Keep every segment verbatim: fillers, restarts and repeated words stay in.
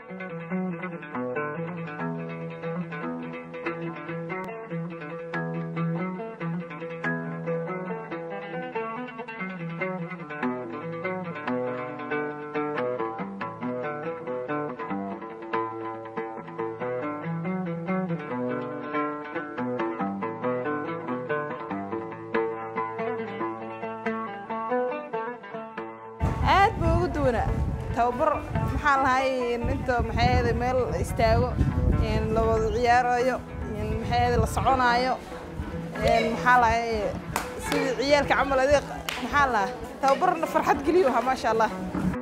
توبر محل هاي أنت محيط ميل استاجو يعني لو عياره يعني محيط لصعونا يو يعني محل هاي سوي عيالك عمل هذيك محله توبر فرحة قليوها ما شاء الله.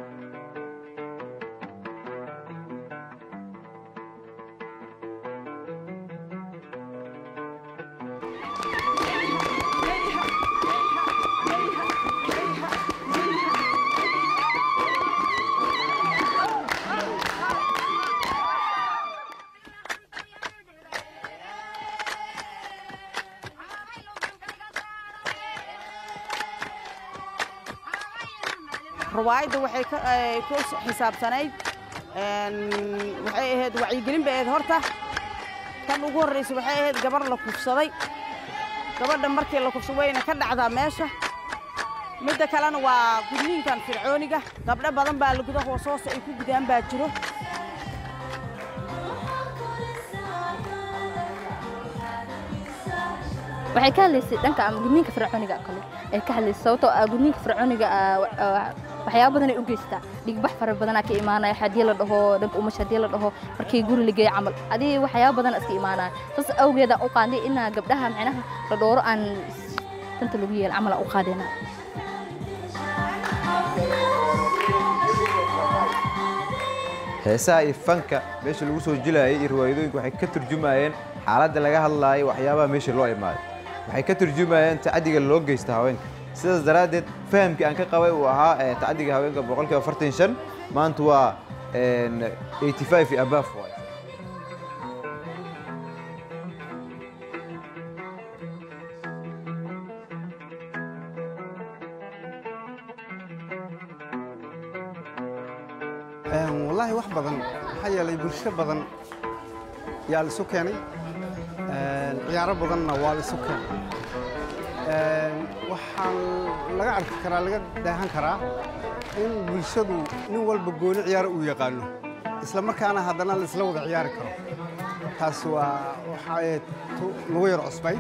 روايد waxay ka ku xisaabtanayd een waxay ahayd wacyi gelin bay ahayd horta tan ugu horeysay waxay ahayd gabar la kufsaday gabadha markii la kufsaday wayna ka dhacdaa meesha midda kalena waa gudniinkan fircooniga gabdho badan baa la gudo hoosoos ay ku gudaan baa jiro waxay ka hadlaysay dhanka gudniinka fircooniga kale ay ka hadlaysay sababtoo ah gudniinka fircooniga waxyaabo badan ay u geystaa dhigbax fara badan ka iimaanaya hadii la dhaho dhanka umash hadii la dhaho markii guri la geeyo camal adii waxyaabo badan iska iimaanaya tas awgeeda u qaadnay in gabdhaha macnaha la dhooro aan tanta lagu yeel camal u qaadina heesaha iyo fanka meesha lagu soo jilayay iyo riwaayadooyinka waxay ka turjumayeen xaaladda laga hadlayo waxyaabaha meesha loo imaaday waxay ka turjumayeen tacadiga loo geysta haweenka sidaas daraadeed fahamkii aan ka qabay uu ahaa tacadiga haweenka boqolkiiba afartan iyo shan maanta waa eighty-five iyo above waay والله wax badan waxa yeelay bulsho badan yaa la soo keenay een ciyaaro badanna waa la soo keenay een waxaan laga arki karaa laga daahan karaa in bulshadu nin walba gooni ciyaar uu yaqaano isla markaana haddana la isla wada ciyaari karo taas waa waxa ay lagu yar cusbayd